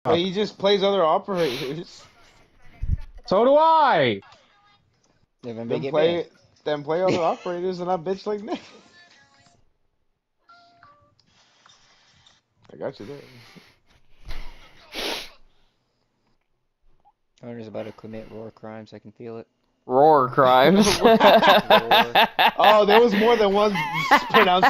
But he just plays other operators. So do I. Then Then play other operators and I bitch like Nick. I got you there. Owner's about to commit war crimes. I can feel it. Roar crimes. Oh, there was more than one pronounced